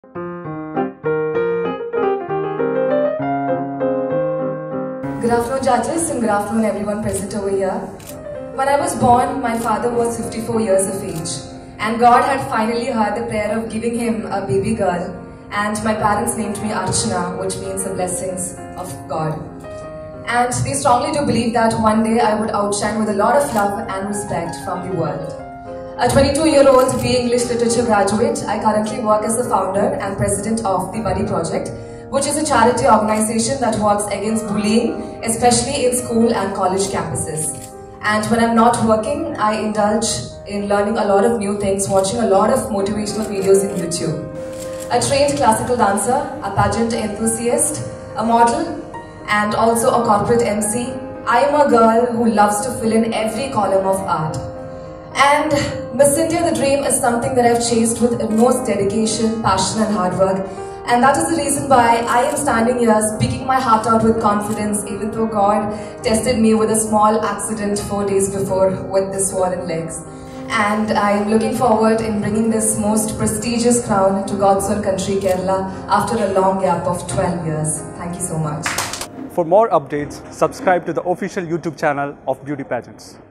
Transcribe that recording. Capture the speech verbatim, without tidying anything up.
Good afternoon, judges, and good afternoon, everyone present over here. When I was born, my father was fifty-four years of age, and God had finally heard the prayer of giving him a baby girl, and my parents named me Archana, which means the blessings of God. And they strongly do believe that one day I would outshine with a lot of love and respect from the world. A twenty-two-year-old B A English Literature graduate, I currently work as the founder and president of the Buddy Project, which is a charity organization that works against bullying, especially in school and college campuses. And when I'm not working, I indulge in learning a lot of new things, watching a lot of motivational videos in YouTube. A trained classical dancer, a pageant enthusiast, a model, and also a corporate M C, I am a girl who loves to fill in every column of art. And Miss India the dream is something that I've chased with utmost dedication, passion and hard work. And that is the reason why I am standing here speaking my heart out with confidence, even though God tested me with a small accident four days before with the swollen legs. And I am looking forward in bringing this most prestigious crown to God's own country, Kerala, after a long gap of twelve years. Thank you so much. For more updates, subscribe to the official YouTube channel of Beauty Pageants.